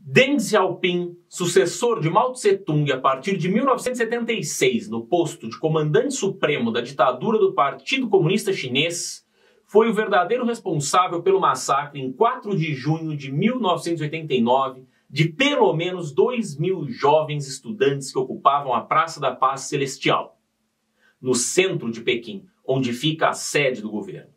Deng Xiaoping, sucessor de Mao Tse-tung a partir de 1976 no posto de comandante supremo da ditadura do Partido Comunista Chinês, foi o verdadeiro responsável pelo massacre em 4 de junho de 1989 de pelo menos 2.000 jovens estudantes que ocupavam a Praça da Paz Celestial, no centro de Pequim, onde fica a sede do governo.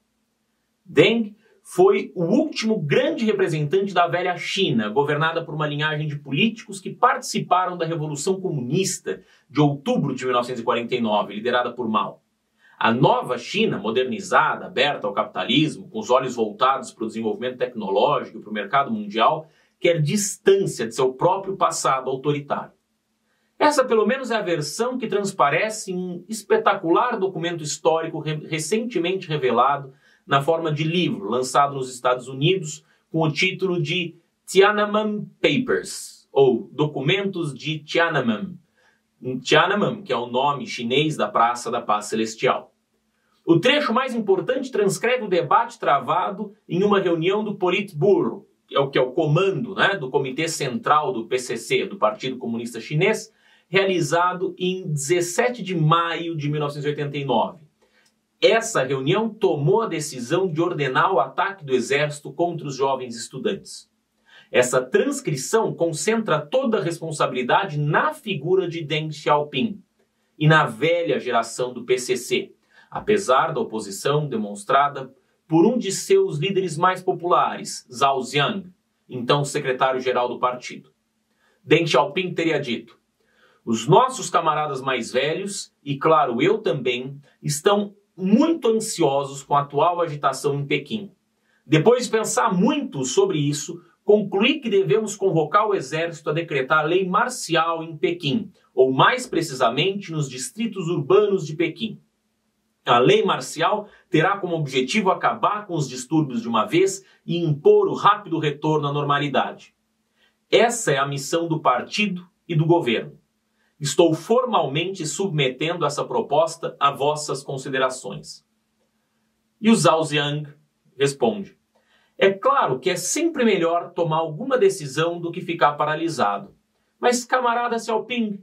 Deng foi o último grande representante da velha China, governada por uma linhagem de políticos que participaram da Revolução Comunista de outubro de 1949, liderada por Mao. A nova China, modernizada, aberta ao capitalismo, com os olhos voltados para o desenvolvimento tecnológico e para o mercado mundial, quer distância de seu próprio passado autoritário. Essa, pelo menos, é a versão que transparece em um espetacular documento histórico recentemente revelado na forma de livro, lançado nos Estados Unidos, com o título de Tiananmen Papers, ou Documentos de Tiananmen. Tiananmen, que é o nome chinês da Praça da Paz Celestial. O trecho mais importante transcreve o debate travado em uma reunião do Politburo, que é o comando, do Comitê Central do PCC, do Partido Comunista Chinês, realizado em 17 de maio de 1989. Essa reunião tomou a decisão de ordenar o ataque do exército contra os jovens estudantes. Essa transcrição concentra toda a responsabilidade na figura de Deng Xiaoping e na velha geração do PCC, apesar da oposição demonstrada por um de seus líderes mais populares, Zhao Ziang, então secretário-geral do partido. Deng Xiaoping teria dito: "Os nossos camaradas mais velhos, e claro, eu também, estão muito ansiosos com a atual agitação em Pequim. Depois de pensar muito sobre isso, concluí que devemos convocar o exército a decretar lei marcial em Pequim, ou mais precisamente nos distritos urbanos de Pequim. A lei marcial terá como objetivo acabar com os distúrbios de uma vez e impor o rápido retorno à normalidade. Essa é a missão do partido e do governo. Estou formalmente submetendo essa proposta a vossas considerações." E o Zhao Ziang responde: "É claro que é sempre melhor tomar alguma decisão do que ficar paralisado. Mas, camarada Xiaoping,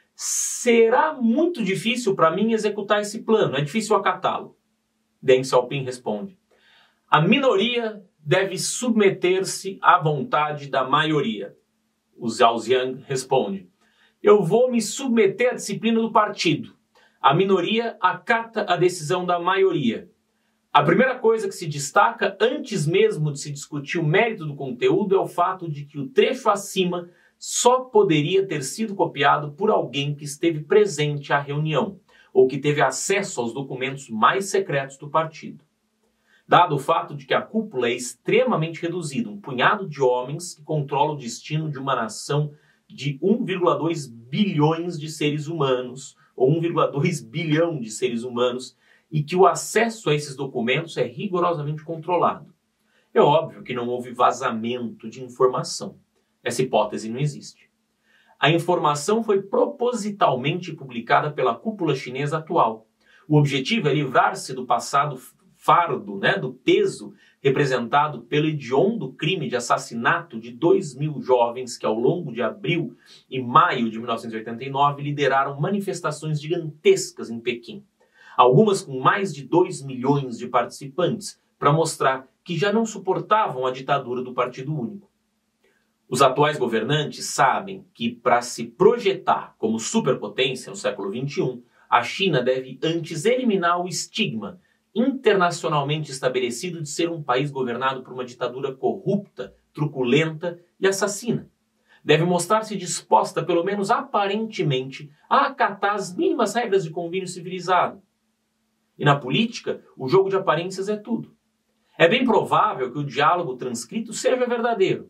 será muito difícil para mim executar esse plano, é difícil acatá-lo." Deng Xiaoping responde: "A minoria deve submeter-se à vontade da maioria." O Zhao Ziang responde: "Eu vou me submeter à disciplina do partido. A minoria acata a decisão da maioria. A primeira coisa que se destaca, antes mesmo de se discutir o mérito do conteúdo, é o fato de que o trecho acima só poderia ter sido copiado por alguém que esteve presente à reunião, ou que teve acesso aos documentos mais secretos do partido. Dado o fato de que a cúpula é extremamente reduzida, um punhado de homens que controla o destino de uma nação de 1,2 bilhões de seres humanos, ou 1,2 bilhão de seres humanos, e que o acesso a esses documentos é rigorosamente controlado. É óbvio que não houve vazamento de informação. Essa hipótese não existe. A informação foi propositalmente publicada pela cúpula chinesa atual. O objetivo é livrar-se do passado fardo, do peso representado pelo hediondo crime de assassinato de 2.000 jovens que, ao longo de abril e maio de 1989, lideraram manifestações gigantescas em Pequim, algumas com mais de 2 milhões de participantes, para mostrar que já não suportavam a ditadura do Partido Único. Os atuais governantes sabem que, para se projetar como superpotência no século XXI, a China deve antes eliminar o estigma internacionalmente estabelecido de ser um país governado por uma ditadura corrupta, truculenta e assassina. Deve mostrar-se disposta, pelo menos aparentemente, a acatar as mínimas regras de convívio civilizado. E na política, o jogo de aparências é tudo. É bem provável que o diálogo transcrito seja verdadeiro.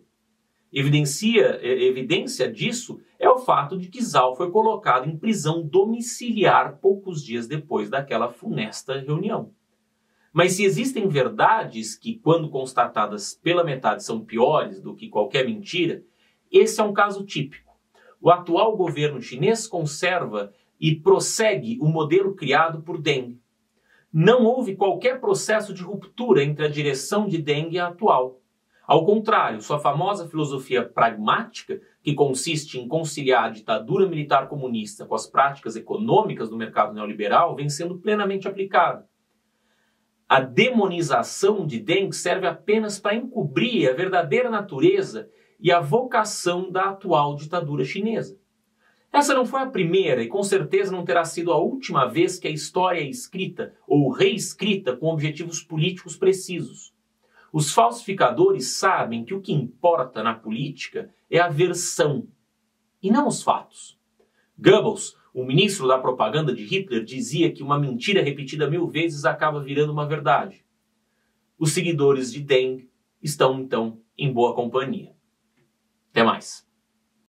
Evidência disso é o fato de que Zhao foi colocado em prisão domiciliar poucos dias depois daquela funesta reunião. Mas se existem verdades que, quando constatadas pela metade, são piores do que qualquer mentira, esse é um caso típico. O atual governo chinês conserva e prossegue o modelo criado por Deng. Não houve qualquer processo de ruptura entre a direção de Deng e a atual. Ao contrário, sua famosa filosofia pragmática, que consiste em conciliar a ditadura militar comunista com as práticas econômicas do mercado neoliberal, vem sendo plenamente aplicada. A demonização de Deng serve apenas para encobrir a verdadeira natureza e a vocação da atual ditadura chinesa. Essa não foi a primeira e com certeza não terá sido a última vez que a história é escrita ou reescrita com objetivos políticos precisos. Os falsificadores sabem que o que importa na política é a versão e não os fatos. Goebbels, o ministro da propaganda de Hitler, dizia que uma mentira repetida 1000 vezes acaba virando uma verdade. Os seguidores de Deng estão, então, em boa companhia. Até mais.